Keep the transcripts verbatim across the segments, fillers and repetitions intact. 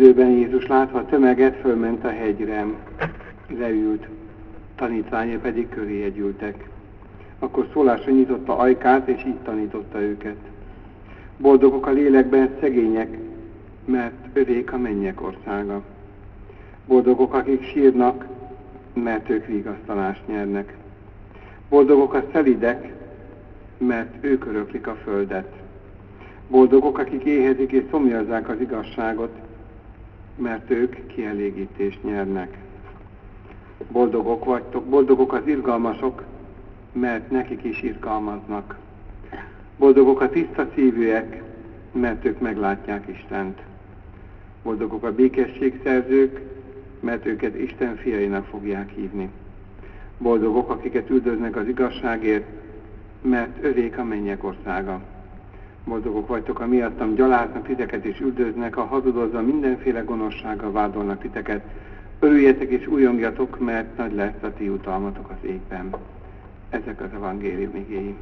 időben Jézus látva a tömeget fölment a hegyre, leült, tanítványai pedig köréje gyűltek. Akkor szólásra nyitotta ajkát, és így tanította őket. Boldogok a lélekben szegények, mert övék a mennyek országa. Boldogok, akik sírnak, mert ők vigasztalást nyernek. Boldogok a szelídek, mert ők öröklik a földet. Boldogok, akik éhezik és szomjazzák az igazságot, mert ők kielégítést nyernek. Boldogok vagytok, boldogok az irgalmasok, mert nekik is irgalmaznak. Boldogok a tiszta szívűek, mert ők meglátják Istent. Boldogok a békességszerzők, mert őket Isten fiainak fogják hívni. Boldogok, akiket üldöznek az igazságért, mert övék a mennyek országa. Boldogok vagytok, a miattam gyaláznak titeket és üldöznek, a hazudozva mindenféle gonoszsággal vádolnak titeket. Örüljetek és újongjatok, mert nagy lesz a ti jutalmatok az égben. Ezek az evangélium igéi.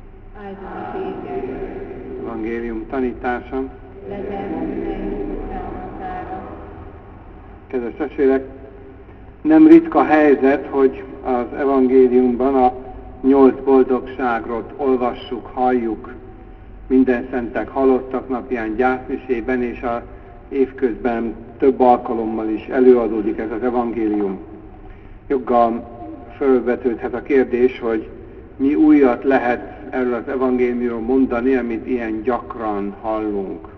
Evangélium tanítása. Kedves testvérek, nem ritka helyzet, hogy az evangéliumban a nyolc boldogságról olvassuk, halljuk, minden szentek halottak napján gyászmisében, és az évközben több alkalommal is előadódik ez az evangélium. Joggal fölvetődhet a kérdés, hogy mi újat lehet erről az evangéliumról mondani, amit ilyen gyakran hallunk.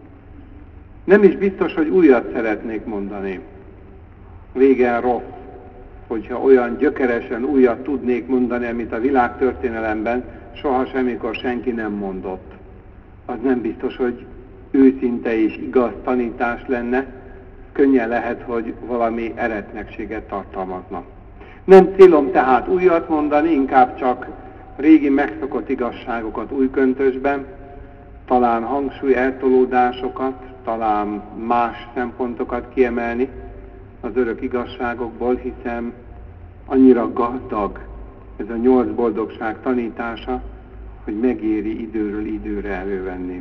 Nem is biztos, hogy újat szeretnék mondani. Régen rossz, hogyha olyan gyökeresen újat tudnék mondani, amit a világtörténelemben soha semmikor senki nem mondott. Az nem biztos, hogy őszinte és igaz tanítás lenne, könnyen lehet, hogy valami eretnekséget tartalmazna. Nem célom tehát újat mondani, inkább csak régi megszokott igazságokat új köntösben, talán hangsúly eltolódásokat, talán más szempontokat kiemelni az örök igazságokból, hiszen annyira gazdag ez a nyolc boldogság tanítása, hogy megéri időről időre elővenni.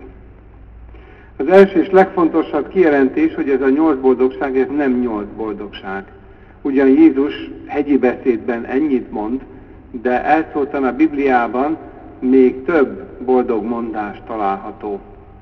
Az első és legfontosabb kijelentés, hogy ez a nyolc boldogság, ez nem nyolc boldogság. Ugyan Jézus hegyi beszédben ennyit mond, de elszóltan a Bibliában még több boldog mondás található.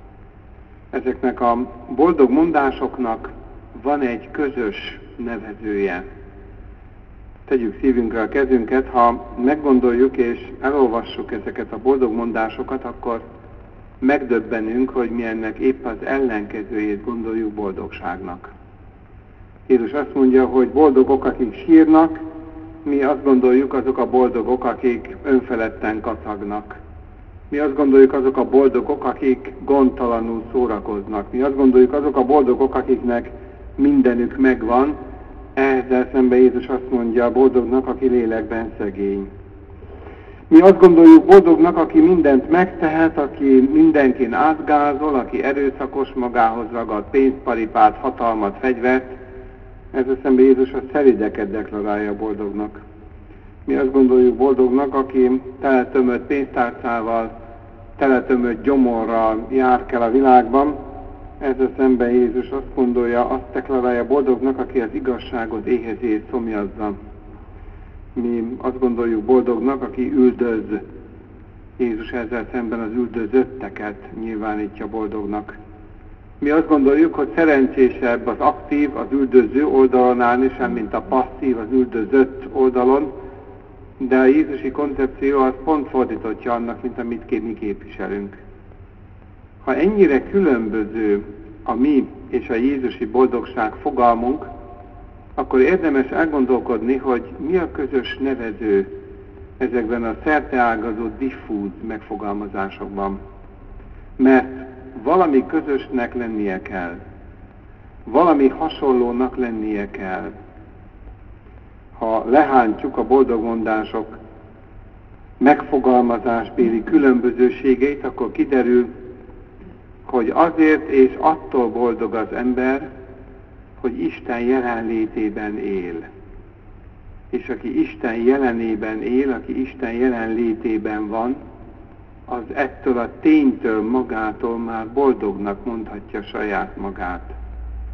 Ezeknek a boldog mondásoknak van egy közös nevezője. Tegyük szívünkre a kezünket, ha meggondoljuk és elolvassuk ezeket a boldog mondásokat, akkor megdöbbenünk, hogy mi ennek épp az ellenkezőjét gondoljuk boldogságnak. Jézus azt mondja, hogy boldogok, akik sírnak, mi azt gondoljuk, azok a boldogok, akik önfeledten kacagnak. Mi azt gondoljuk, azok a boldogok, akik gondtalanul szórakoznak. Mi azt gondoljuk, azok a boldogok, akiknek mindenük megvan. Ezzel szemben Jézus azt mondja, boldognak, aki lélekben szegény. Mi azt gondoljuk boldognak, aki mindent megtehet, aki mindenkin átgázol, aki erőszakos, magához ragad pénzparipát, hatalmat, fegyvert. Ezzel szemben Jézus a szelídeket deklarálja boldognak. Mi azt gondoljuk boldognak, aki teletömött pénztárcával, teletömött gyomorral járkál a világban. Ezzel szemben Jézus azt gondolja, azt deklarálja boldognak, aki az igazságot éhezi, szomjazza. Mi azt gondoljuk boldognak, aki üldöz. Jézus ezzel szemben az üldözötteket nyilvánítja boldognak. Mi azt gondoljuk, hogy szerencsésebb az aktív, az üldöző oldalon állni sem, mint a passzív, az üldözött oldalon, de a jézusi koncepció az pont fordítottja annak, mint amit mi képviselünk. Ha ennyire különböző a mi és a jézusi boldogság fogalmunk, akkor érdemes elgondolkodni, hogy mi a közös nevező ezekben a szerteágazó diffúz megfogalmazásokban. Mert valami közösnek lennie kell. Valami hasonlónak lennie kell. Ha lehántjuk a boldogmondások megfogalmazásbéli különbözőségeit, akkor kiderül, hogy azért és attól boldog az ember, hogy Isten jelenlétében él. És aki Isten jelenében él, aki Isten jelenlétében van, az ettől a ténytől magától már boldognak mondhatja saját magát.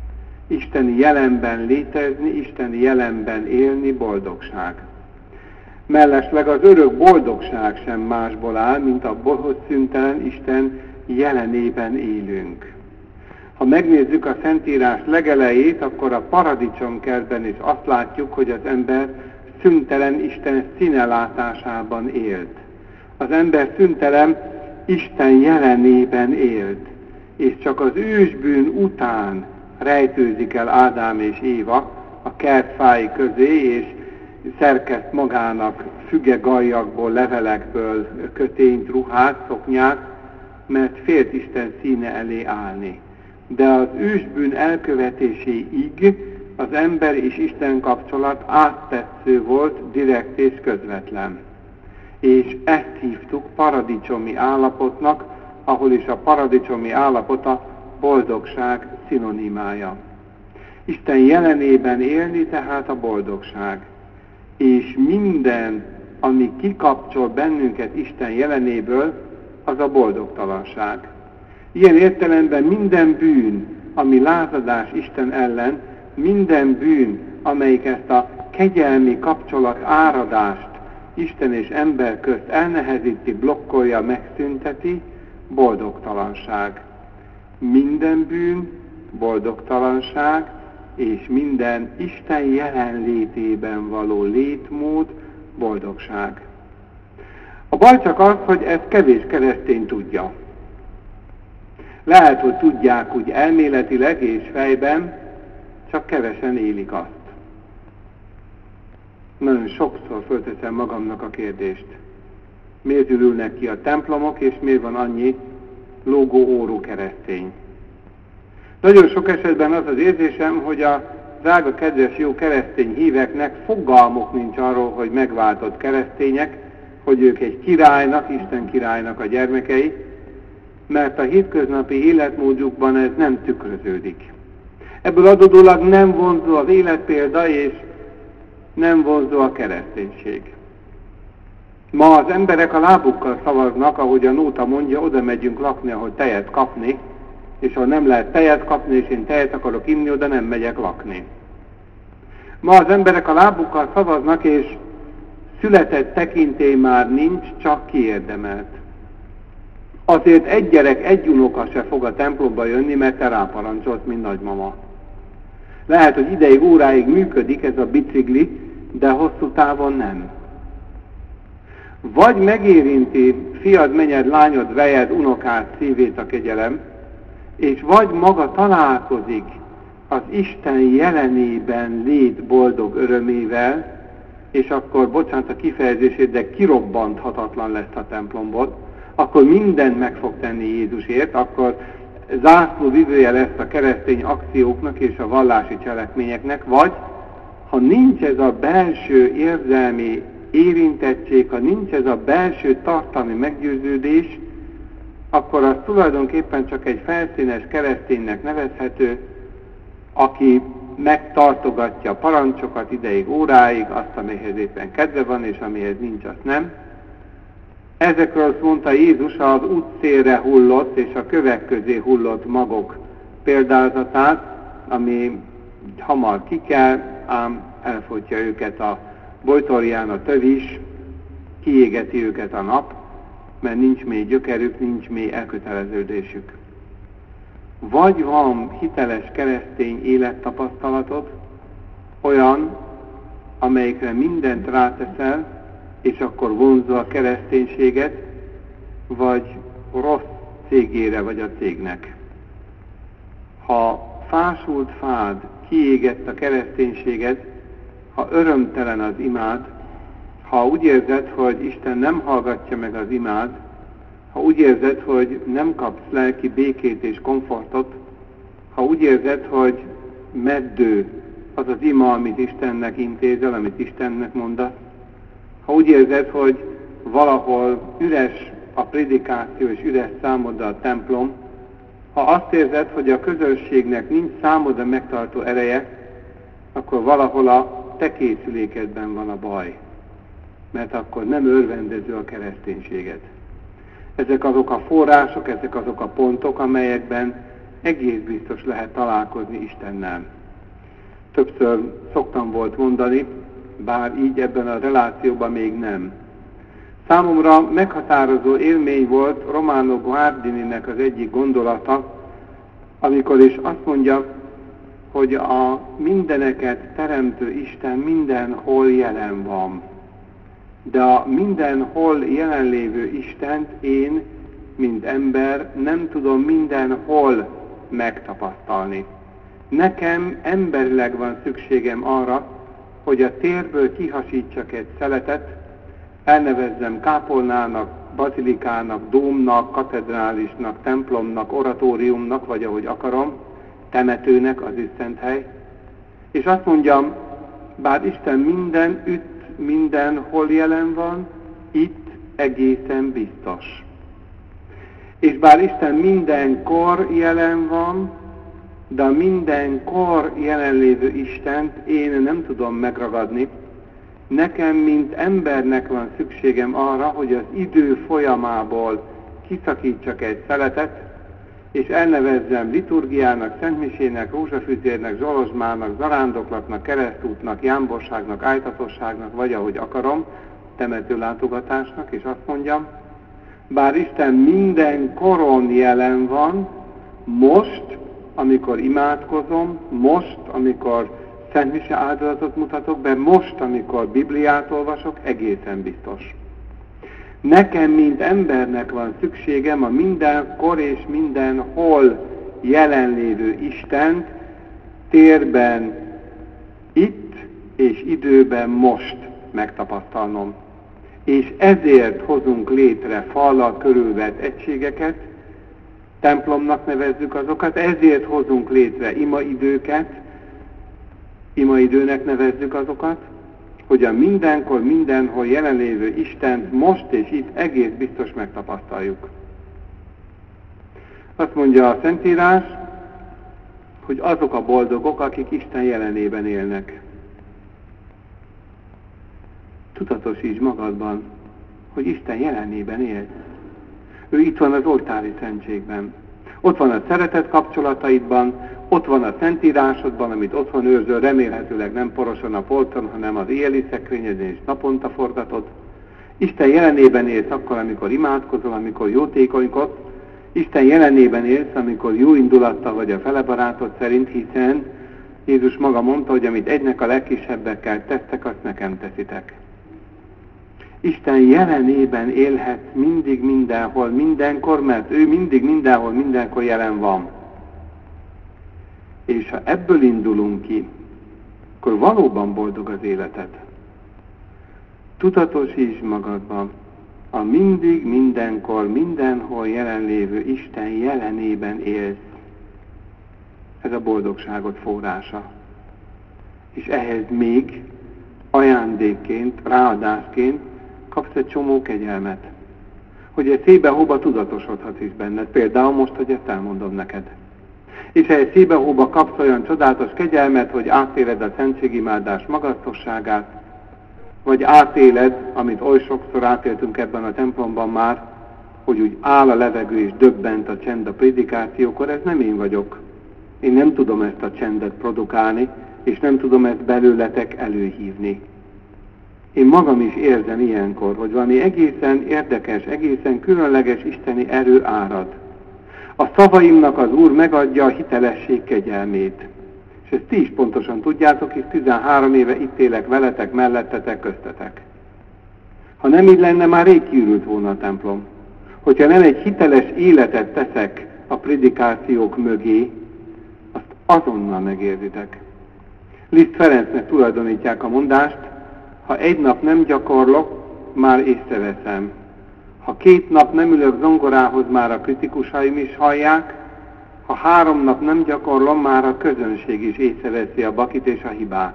Isteni jelenben létezni, isteni jelenben élni boldogság. Mellesleg az örök boldogság sem másból áll, mint abból, hogy szüntelen Isten jelenében élünk. Ha megnézzük a Szentírás legelejét, akkor a paradicsomkertben is azt látjuk, hogy az ember szüntelen Isten színelátásában élt. Az ember szüntelen Isten jelenében élt, és csak az ősbűn után rejtőzik el Ádám és Éva a kertfái közé, és szerkeszt magának fügegajjakból, levelekből kötényt, ruhát, szoknyát, mert félt Isten színe elé állni. De az ősbűn elkövetéséig az ember és Isten kapcsolat áttetsző volt, direkt és közvetlen. És ezt hívtuk paradicsomi állapotnak, ahol is a paradicsomi állapot a boldogság szinonimája. Isten jelenében élni tehát a boldogság. És minden, ami kikapcsol bennünket Isten jelenéből, az a boldogtalanság. Ilyen értelemben minden bűn, ami lázadás Isten ellen, minden bűn, amelyik ezt a kegyelmi kapcsolat áradást Isten és ember közt elnehezíti, blokkolja, megszünteti, boldogtalanság. Minden bűn, boldogtalanság, és minden Isten jelenlétében való létmód, boldogság. A baj csak az, hogy ezt kevés keresztény tudja. Lehet, hogy tudják úgy elméletileg és fejben, csak kevesen élik azt. Nagyon sokszor fölteszem magamnak a kérdést. Miért ürülnek ki a templomok, és miért van annyi lógó órú keresztény? Nagyon sok esetben az az érzésem, hogy a drága, kedves, jó keresztény híveknek fogalmuk nincs arról, hogy megváltott keresztények, hogy ők egy királynak, Isten királynak a gyermekei, mert a hétköznapi életmódjukban ez nem tükröződik. Ebből adódólag nem vonzó az életpélda, és nem vonzó a kereszténység. Ma az emberek a lábukkal szavaznak, ahogy a nóta mondja, oda megyünk lakni, ahol tejet kapni, és ahol nem lehet tejet kapni, és én tejet akarok inni, oda nem megyek lakni. Ma az emberek a lábukkal szavaznak, és született tekintély már nincs, csak kiérdemelt. Azért egy gyerek, egy unoka se fog a templomba jönni, mert te ráparancsolt, mint nagymama. Lehet, hogy ideig, óráig működik ez a bicikli, de hosszú távon nem. Vagy megérinti fiad, menyed, lányod, vejed, unokád szívét a kegyelem, és vagy maga találkozik az Isten jelenében lét boldog örömével, és akkor, bocsánat a kifejezését, de kirobbanthatatlan lesz a templomból, akkor mindent meg fog tenni Jézusért, akkor zászlóvivője lesz a keresztény akcióknak és a vallási cselekményeknek, vagy ha nincs ez a belső érzelmi érintettség, ha nincs ez a belső tartalmi meggyőződés, akkor az tulajdonképpen csak egy felszínes kereszténynek nevezhető, aki megtartogatja a parancsokat ideig, óráig, azt, amihez éppen kedve van, és amihez nincs, azt nem. Ezekről azt mondta Jézus az útszélre hullott és a kövek közé hullott magok példázatát, ami hamar kikel, ám elfogyja őket a bojtorján a tövis, kiégeti őket a nap, mert nincs mély gyökerük, nincs mély elköteleződésük. Vagy van hiteles keresztény élettapasztalatod, olyan, amelyikre mindent ráteszel, és akkor vonzza a kereszténységet, vagy rossz cégére vagy a cégnek. Ha fásult fád kiégett a kereszténységed, ha örömtelen az imád, ha úgy érzed, hogy Isten nem hallgatja meg az imád, ha úgy érzed, hogy nem kapsz lelki békét és komfortot, ha úgy érzed, hogy meddő az az ima, amit Istennek intézel, amit Istennek mondasz, ha úgy érzed, hogy valahol üres a prédikáció és üres számodra a templom, ha azt érzed, hogy a közönségnek nincs számodra megtartó ereje, akkor valahol a te készülékedben van a baj, mert akkor nem örvendező a kereszténységed. Ezek azok a források, ezek azok a pontok, amelyekben egész biztos lehet találkozni Istennel. többször szoktam volt mondani, bár így ebben a relációban még nem. Számomra meghatározó élmény volt Romano Guardininek az egyik gondolata, amikor is azt mondja, hogy a mindeneket teremtő Isten mindenhol jelen van. De a mindenhol jelenlévő Istent én, mint ember, nem tudom mindenhol megtapasztalni. Nekem emberileg van szükségem arra, hogy a térből kihasítsak egy szeletet, elnevezzem kápolnának, bazilikának, dómnak, katedrálisnak, templomnak, oratóriumnak, vagy ahogy akarom, temetőnek, az is szent hely. És azt mondjam, bár Isten minden ütt, mindenhol jelen van, itt egészen biztos. És bár Isten mindenkor jelen van, de a mindenkor jelenlévő Istent én nem tudom megragadni. Nekem, mint embernek van szükségem arra, hogy az idő folyamából kiszakítsak egy szeletet, és elnevezzem liturgiának, szentmisének, rózsafüzérnek, zsolozsmának, zarándoklatnak, keresztútnak, jámborságnak, ájtatosságnak, vagy ahogy akarom, temetőlátogatásnak, és azt mondjam, bár Isten minden koron jelen van, most, amikor imádkozom, most, amikor szentmise áldozatot mutatok be, most, amikor Bibliát olvasok, egészen biztos. Nekem, mint embernek van szükségem a mindenkor és mindenhol jelenlévő Istent térben, itt és időben most megtapasztalnom. És ezért hozunk létre fallal körülvett egységeket, templomnak nevezzük azokat, ezért hozunk létre imaidőket, imaidőnek nevezzük azokat, hogy a mindenkor, mindenhol jelenlévő Istent most és itt egész biztos megtapasztaljuk. Azt mondja a Szentírás, hogy azok a boldogok, akik Isten jelenében élnek. Tudatosíts magadban, hogy Isten jelenében él. Ő itt van az oltári szentségben. Ott van a szeretet kapcsolataidban, ott van a Szentírásodban, amit otthon őrzöl, remélhetőleg nem porosan a polcon, hanem az éjjeli szekrényedén és naponta forgatod. Isten jelenében élsz akkor, amikor imádkozol, amikor jótékonykodsz. Isten jelenében élsz, amikor jó indulattal vagy a fele barátod szerint, hiszen Jézus maga mondta, hogy amit egynek a legkisebbekkel tesztek, azt nekem teszitek. Isten jelenében élhetsz mindig, mindenhol, mindenkor, mert ő mindig, mindenhol, mindenkor jelen van. És ha ebből indulunk ki, akkor valóban boldog az életed. Tudatosítsd magadban, a mindig, mindenkor, mindenhol jelenlévő Isten jelenében élsz. Ez a boldogságot forrása. És ehhez még ajándékként, ráadásként kapsz egy csomó kegyelmet. Hogy egy szébe-hóba tudatosodhatsz is benned. Például most, hogy ezt elmondom neked. És ha egy szébe-hóba kapsz olyan csodálatos kegyelmet, hogy átéled a szentségimádás magasztosságát, vagy átéled, amit oly sokszor átéltünk ebben a templomban már, hogy úgy áll a levegő és döbbent a csend a prédikációkor, ez nem én vagyok. Én nem tudom ezt a csendet produkálni, és nem tudom ezt belőletek előhívni. Én magam is érzem ilyenkor, hogy valami egészen érdekes, egészen különleges isteni erő árad. A szavaimnak az Úr megadja a hitelesség kegyelmét. És ezt ti is pontosan tudjátok, hisz tizenhárom éve itt élek veletek, mellettetek, köztetek. Ha nem így lenne, már rég kiürült volna a templom. Hogyha nem egy hiteles életet teszek a prédikációk mögé, azt azonnal megérzitek. Liszt Ferencnek tulajdonítják a mondást, ha egy nap nem gyakorlok, már észreveszem. Ha két nap nem ülök zongorához, már a kritikusaim is hallják, ha három nap nem gyakorlom, már a közönség is észreveszi a bakit és a hibát.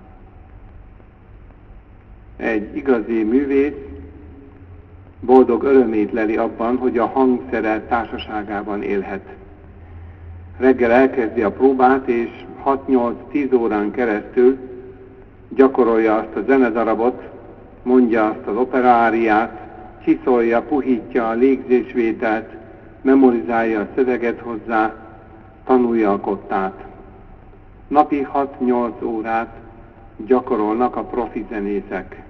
Egy igazi művész boldog örömét leli abban, hogy a hangszere társaságában élhet. Reggel elkezdi a próbát, és hat-nyolc-tíz órán keresztül gyakorolja azt a zenedarabot, mondja azt az operaáriát, csiszolja, puhítja a légzésvételt, memorizálja a szöveget hozzá, tanulja a kottát. napi hat-nyolc órát gyakorolnak a profi zenészek.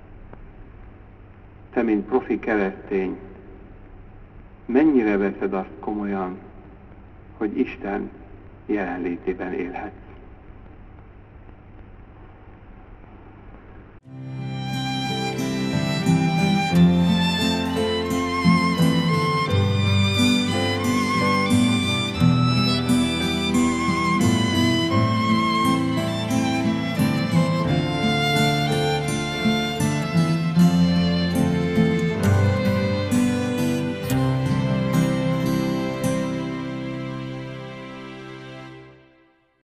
Te, mint profi keresztény, mennyire veszed azt komolyan, hogy Isten jelenlétében élhetsz?